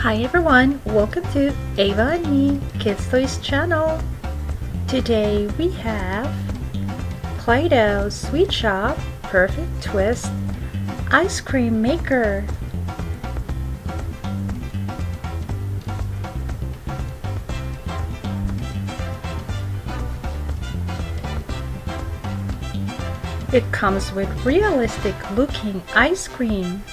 Hi everyone, welcome to Ava and Me Kids Toys channel. Today we have Play-Doh Sweet Shop Perfect Twist Ice Cream Maker. It comes with realistic looking ice cream.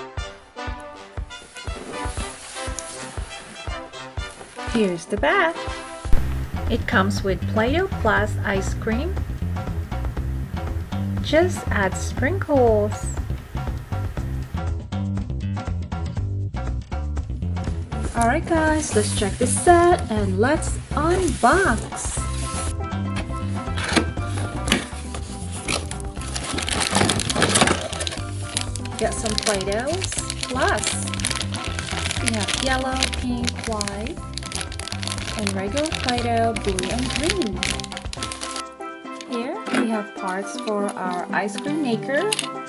Here's the back. It comes with Play-Doh Plus ice cream. Just add sprinkles. Alright guys, let's check this set and let's unbox. Get some Play-Dohs Plus. We have yellow, pink, white, and regular Play-Doh, blue and green. Here we have parts for our ice cream maker.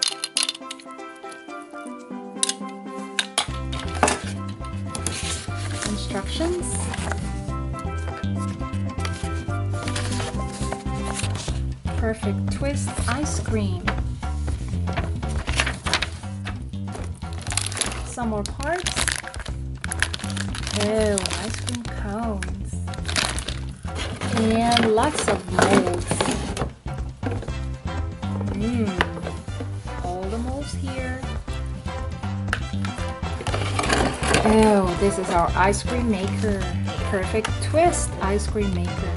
Instructions. Perfect Twist ice cream. Some more parts. Oh, ice cream cones. And lots of molds. All the molds here. Oh, this is our ice cream maker. Perfect Twist ice cream maker.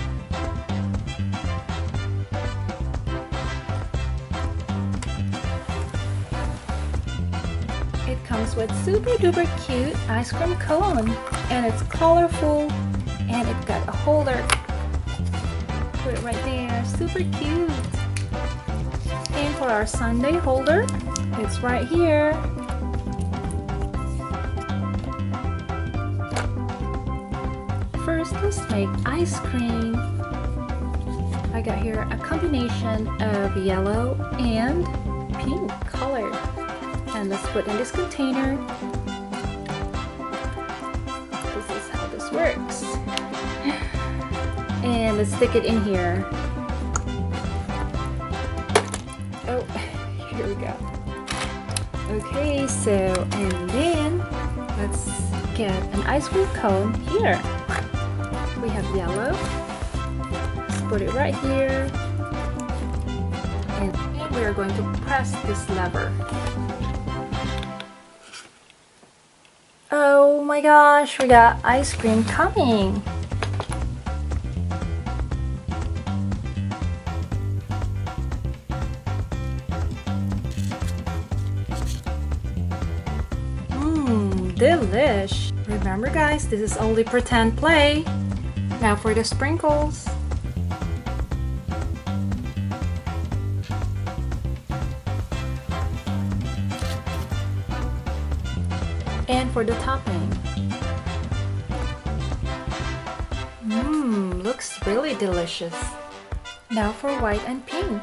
It comes with super duper cute ice cream cone, and it's colorful, and it got a holder. Put it right there, super cute. And for our sundae holder, it's right here. First, let's make ice cream. I got here a combination of yellow and pink color. And let's put in this container. This is how this works. And let's stick it in here. Oh, here we go. Okay, so, and then let's get an ice cream cone here. We have yellow. Let's put it right here. And we are going to press this lever. Oh my gosh, we got ice cream coming! Delish! Remember guys, this is only pretend play. Now for the sprinkles. And for the topping. Looks really delicious. Now for white and pink.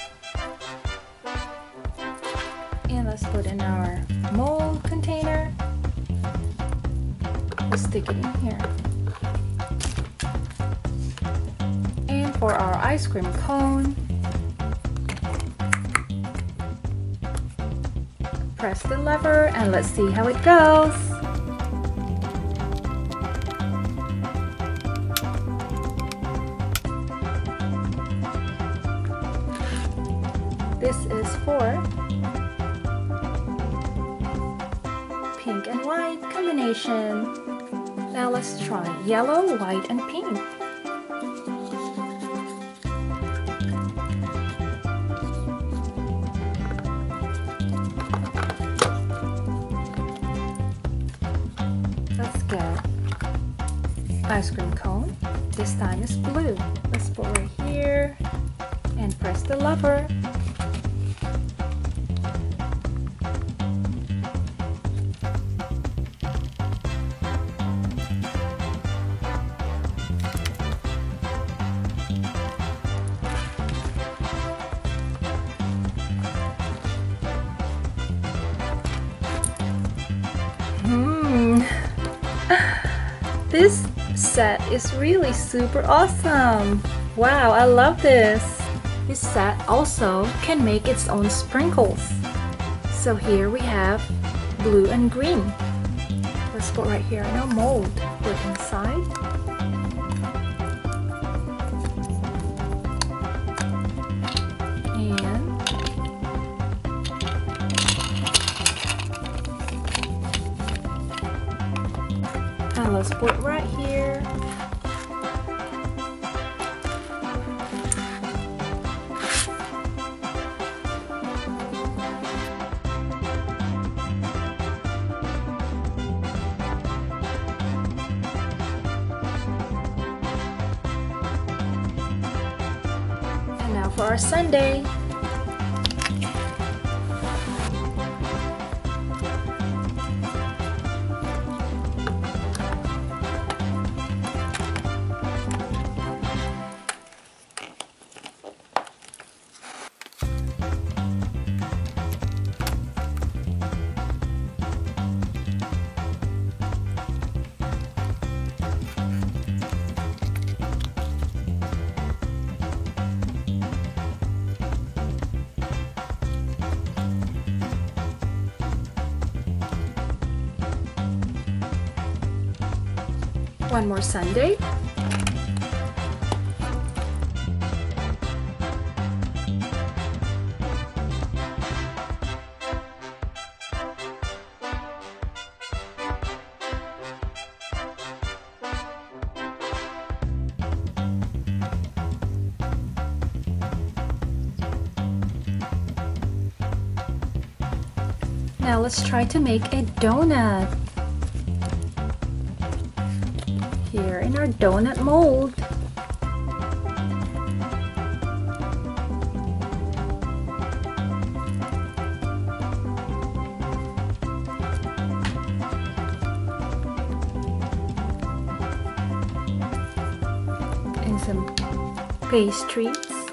And let's put in our mold container. Let's stick it in here. And for our ice cream cone, press the lever and let's see how it goes. This is for pink and white combination. Now let's try yellow, white, and pink. Let's get ice cream cone. This time is blue. Let's put it right here and press the lever. This set is really super awesome. Wow, I love this. This set also can make its own sprinkles. So here we have blue and green. Let's put right here in a mold. Put inside. And let's put right here. And now for our sundae. One more sundae. Now let's try to make a donut. Here in our donut mold. And some pastries.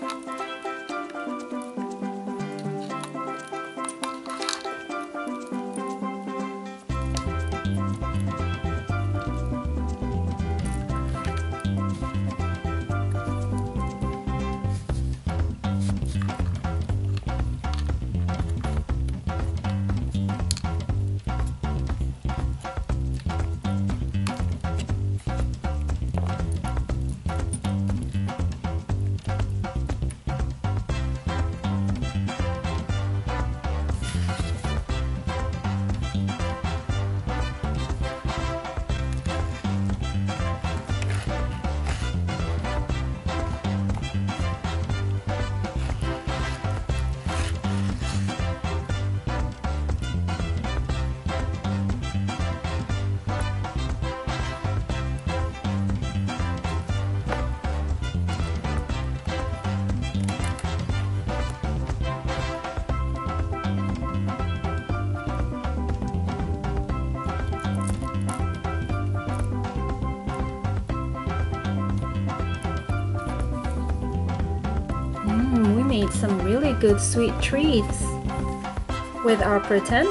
We made some really good sweet treats with our pretend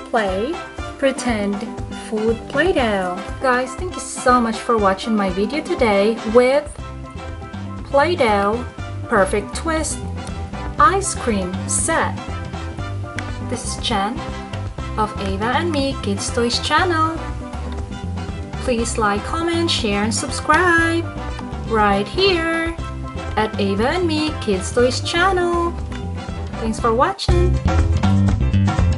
food Play-Doh. Guys, thank you so much for watching my video today with Play-Doh Perfect Twist ice cream set. This is Chen of Ava and Me Kids Toys channel. Please like, comment, share, and subscribe right here at Ava and Me Kids Toys channel. Thanks for watching.